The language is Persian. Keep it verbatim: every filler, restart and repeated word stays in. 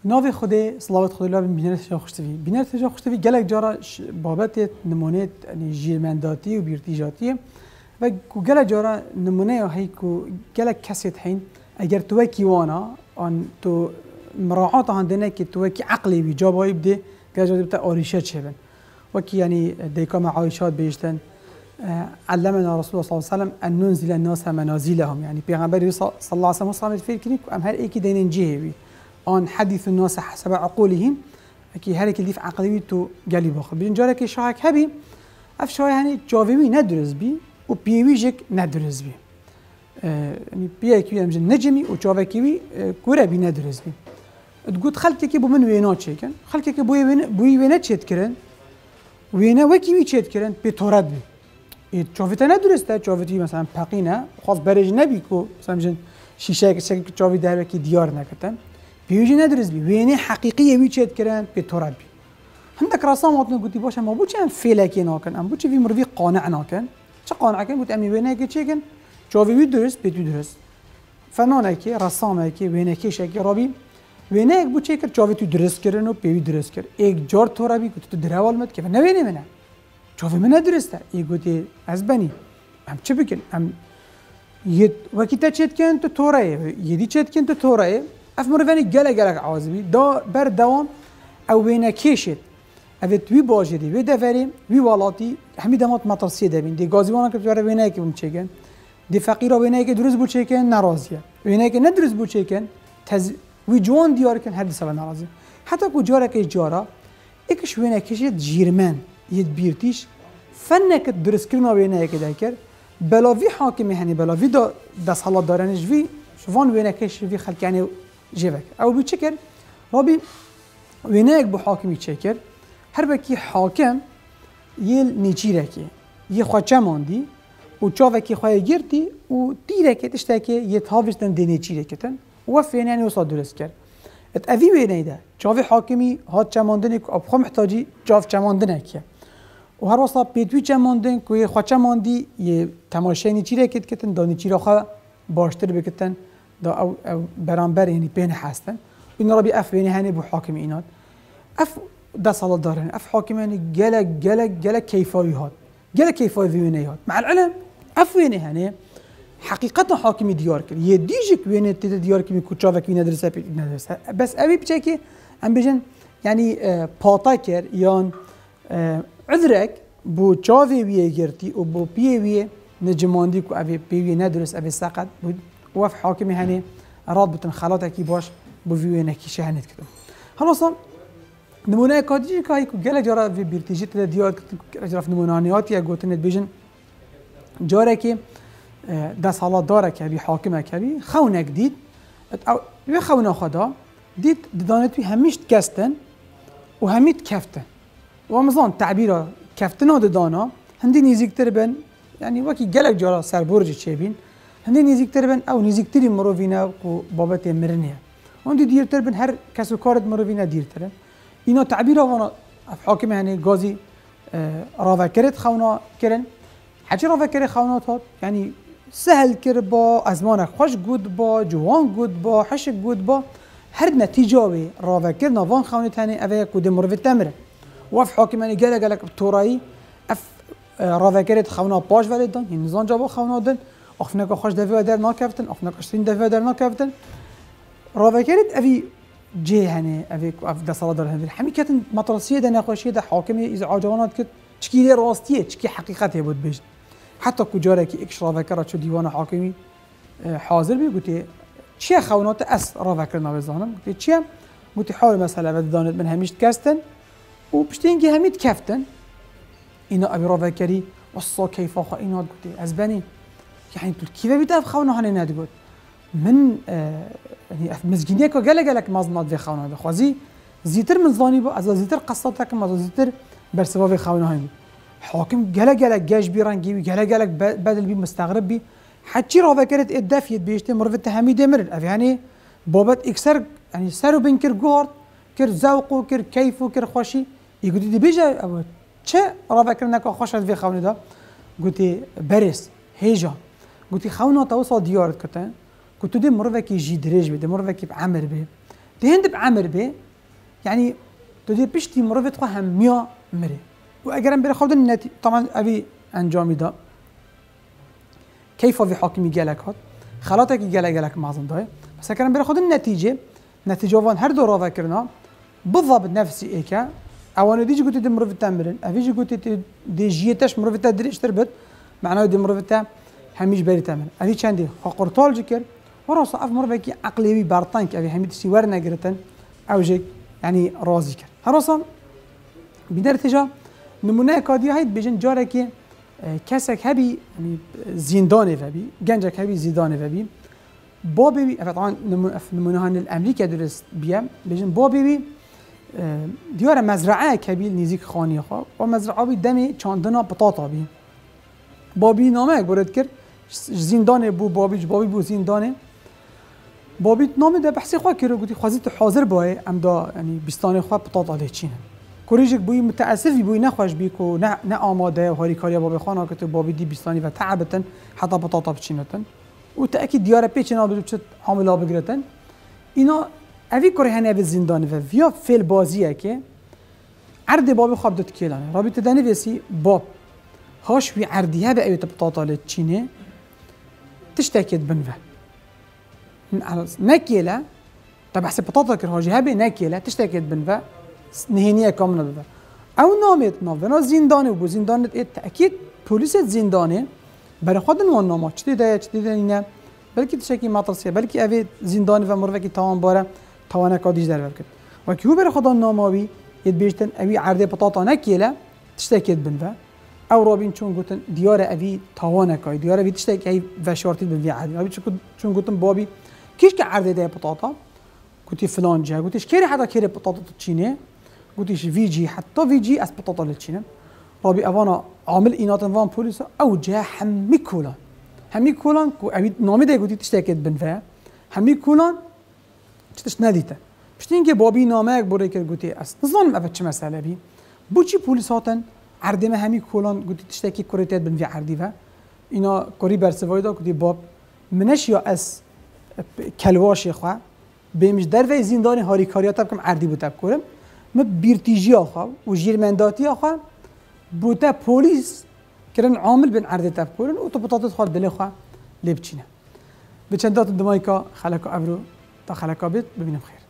ناوی خدا صلوات خدا لب بینرت جا خوشتوی بینرت جا خوشتوی گلک جارا بابت نمونه جیرمنداتی و بیرتیجاتیه و گلک جارا نمونه هایی که گلک کسیت حین اگر تو کیوانا آن تو مراعات هندنه که تو کی عقلی بی جابایی بده گلک جارا بتا آریشه چهبن وکی یعنی دیکام عایشات بیشتن علمنا رسول الله صلی الله علیه و سلم ان ننزل الناس منازلهم یعنی پیغمبر صلی الله علیه و سلم فکر کنید ام هر یکی دینن جهوی آن حديث الناس حسب عقولهم اكي هرك اللي في عقلي تو قالي باخر بنجارك شاهك هبي اف شوي يعني جاوبي ندرس بي و بيويجك ندرس بي يعني بيكي امجن نجمي و جاوبكي كوره بي ندرس بي تقول خلتك بو من وينات شيكن خلتك بو وين بو وينات شيت كرن وينا وكي وي شيت كرن بتورد بي جاوبت ندرس تا جاوبتي مثلا باقينا خاف برج نبي كو مثلا امجن شيشه شك جاوبي دار كي ديار نكتن بيجي ندرس بي ويني حقيقية ويشيت كران بتورد بي عندك رسام وطن قلتي باش ما بوش ام فيلاكي ناكن ام بوش في مرفي قانع ناكن چه قانع كن قلت امي وينك چيكن جاوي بيدرس بتدرس فنانك رسامك وينك شكي ربي وينك بو چيكر جاوي تدرس كرن و بي درس كر اك جار توربي قلت تدراول مت كيف نويني منه جاوي من درسته اي قلتي اسبني ام چه بكن ام يد وقتی چت کن تو توره یدی چت کن تو توره اف مرفانی گله گله عازبی دا بر دوام او بین کشید اوت وی باجری وی دفری وی والاتی همین دمات مطرسیه دبین دی گازیوانا که توره بینه که بم چکن دی فقیرا بینه که درست بو چکن ناراضیه بینه که ندرست بو چکن تز وی جوان دیار کن هر دسته ناراضی حتی کو جاره که جارا اکش بینه کشید جیرمن ید بیرتیش فنه که درست کردن بینه که دکر بلاوی حاکمی هنی بلاوی دا دست حالات دارنش وی شوفان بینه کش وی خلق یعنی جيبك او بيتشكر ربي ويناك بو حاكمي تشكر هر بكي حاكم يل نيجيركي يخوچه ماندي و چاوكي خويا گيرتي و تيركي تشتكي يتهاوشتن دي نيجيركتن وفين يعني وصل درس كر ات افي وينيدا چاوي حاكمي هات چماندن اب خو محتاجي چاو چماندنك و هر وصل بيتوي چماندن كو يخوچه ماندي ي تماشا نيجيركت كتن دا نيجيرا خو باشتر بكتن دا او او برانبر يعني بين حاستن وإن ربي اف بين هاني بو حاكم اينات اف دا صلاة دارن اف حاكم يعني جلك جلك جلك كيفاويات جلك كيفاويات مع العلم اف وين هاني حقيقة حاكم ديار كر يديجك وين تد ديار كي كوتشافك وين ندرسها ندرسها بس ابي بشكي ام بيجن يعني آه باطاكر يان آه عذرك بو تشافي ويجرتي و بو بي وي نجماندي كو ابي بي وي ندرس ابي سقط وف حاكمي هني راد بتن خلاتك باش بوفيوينك شهنت كده خلاص نمونه كادي كاي جل جرا في بيرتيجيت ديار جرا في نمونانيات يا قوتن بيجن جارك دس حالات دارك بي حاكمك بي خونك ديد او بي خونا خدا ديد دانت بي هميش كستن وهميت كفتن ومزان تعبيره كفتن ودانا هندي نيزيكتر بن يعني وكي جلك جرا سر برج تشبين هندي نزيكتر بن او نزيكتري مروفينا و بابت مرنيه هندي ديرتر بن هر كسو كارد مروفينا ديرتر اینا تعبيره وانا حاكم هني غازي آه رافكرت خونا كرن حكي رافكرت خونات هات يعني سهل كر با ازمانك خوش گود با جوان گود با حش گود با هر نتيجه وي رافكر نوان خونت هني اوي كود مروفيت تمره وف حاكم هني قال قال توراي اف آه رافكرت خونا باش ولدان نظام جابو خونا دن أخفناك خوش دفع در ناكفتن أخفناك عشرين دفع در ناكفتن رافكرت أبي جي هني أبي أف دا صلاة در هني حمي كتن مطرسية دا ناقشية دا حاكمي إذا عجوانات كت تشكي لي راستية تشكي حقيقتها بود بيجن حتى كجارك إكش رافكرت شو ديوان حاكمي حاضر بي قلت چه خونات أس رافكرنا بزانم قلت چه قلت حال مثلا بدانت من هميش كاستن وبشتينجي هميت كفتن إنا أبي رافكري وصا كيف أخا إنا قلت أزباني يعني تقول كيف بيتاف خونا هني نادقول من آه يعني مسجينية كو قال قالك مازنات في خونا هذا خوازي زيتر من ظاني بو از زيتر قصتك ما زيتر برسبا في خونا هني حاكم قال قالك جاش بيرانجي قال قالك بدل بي مستغرب بي حتى راه كانت الدافيه بيشتي مرفت تهمي دمر يعني بابت اكسر يعني سارو بنكر جورد كر ذوقو كر كيفو كر خوشي يقول دي بيجا او تشا راه كرناك خوش في خونا ده قلت برس هيجا قلت خونا توصل ديار كتن كنت دي مرفكي جي دريج بي دي مرفكي بعمر بي تهند بعمر به يعني تدي بيشتي مرفت خو هم ميا مري واجرم بره خود النتي طبعا ابي انجامي دا كيف في حاكمي جالك هات خلاتك جالك جالك معظم ده بس اجرم بره خود النتيجه نتيجه وان هر دو را فكرنا بالضبط نفسي ايكا او انا ديجي قلت دي مرفت تمرن افيجي قلت دي جيتش مرفت دريش تربت معناه دي مرفت هميش بري تمرن افي چندي حقرطال جكر ورا صاف مرفكي عقلي بارطانك ابي هميت سي ورنا جرتن او جيك يعني راضي كر هرصا بدرتجا نمونه كادي هيد بيجن جاركي كسك هبي يعني زندان فبي جنجك هبي زندان فبي بابي طبعا نمونه هن الامريكا درس بيام بيجن بابي ديار مزرعه كبير نزيك خاني خا و مزرعه بي دمي چاندنا بطاطا بي بابي نامه برد كر زندان بو بابي بابي بو زندانه بابی نام ده بحثی خواه کرد گویی خوازیت حاضر باید ام دا یعنی بیستان خواه بطاط آله چینه کوریجک بوی متاسفی بوی نخواهش بی که نه نه آماده هاری کاریا بابی خانه که تو بابی دی بیستانی و تعبتن حتی بطاطا بچینتن و تأکید دیاره پیچ نابود بچت حاملا بگیرتن اینا اوی کاری هنه به زندان و ویا فیل بازیه که عرض بابی خواب داد کلانه رابطه دنی ویسی باب هاش وی عردیه به ایت بطاط آله چینه تشتکید بنوه نكيلة طب حسب بطاطا كرهاجي هبي نكيلة تشتكيت بنفا نهينية كاملة بنفا أو نامت نافنا زنداني وبو زندانة إيه تأكيد بوليس زنداني برای خود نوان نامه چطور دایا چطور داینه بلکه تشکی مطرسیه بلکه اوی زندانی و مروه کی تمام باره توانه کادیش در بکرد و که هو برای خود نامه ید بیشتن اوی عرضه پتاتا نکیله تشتکید بنده او رابین چون گوتن دیار اوی توانه کای دیار اوی تشتکی ای وشارتی بنوی عادی اوی چون گوتن بابی کیش که عرضه ده پتاتا گوتی فلان جا گوتیش کری حتی کری پتاتا تچینه گوتیش وی جی حتی وی جی از پتاتا لچینه رابي أبانا عامل إينات نظام بوليس أو جا حمي كولان حمي كولان كو أبي نامي ده قلتي تشتكيت بنفع حمي كولان تشتش ناديته بشتين كي بابي نامك بريك قلتي أس نظام أبتش مسألة بي بوشي بوليساتن عردي ما حمي كولان قلتي تشتكي كوريتات بنفع عردي فا إنا كوري برسوي ده قلتي باب منش يا أس كلواش يا خوا بمش درفي زنداني هاري كاريات تبكم عردي بتبكرم ما بيرتيجي أخا وجيرمنداتي أخا بوده پلیس کردن عامل بین عرضه تفکرن و تو بطاطس خال دلی خواه لیب چینه به چندات دمایی که خلقا ابرو تا خلقا بیت ببینم خیر